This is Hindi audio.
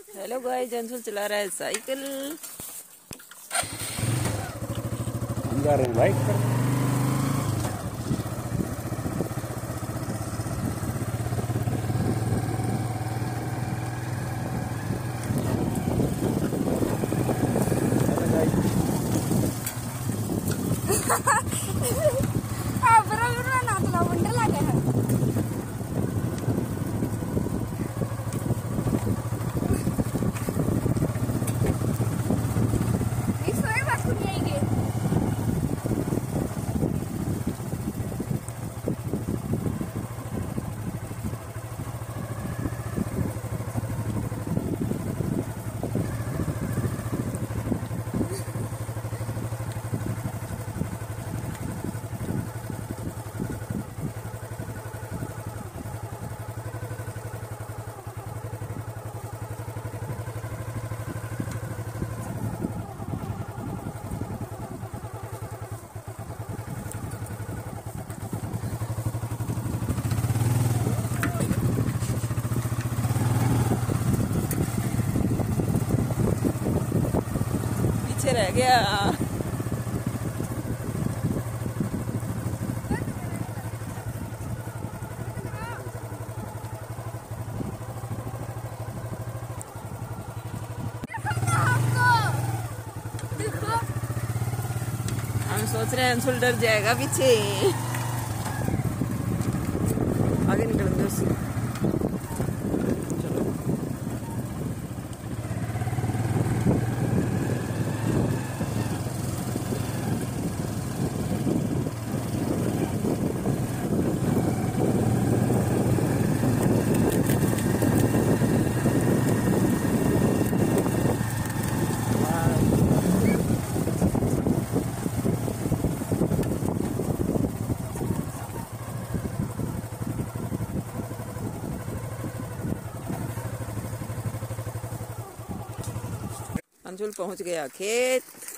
हेलो गाइस, अंशुल चला रहा है साइकिल। हम जा रहे हैं बाइक पर। बरोबर ना तुला वंडर लागे है इस सोए बस कुछ नहीं गए पीछे रह गया। हम सोच रहे हैं अंशुल डर जाएगा पीछे। आगे निकल गए उसी। चलो अंशुल पहुंच गया खेत।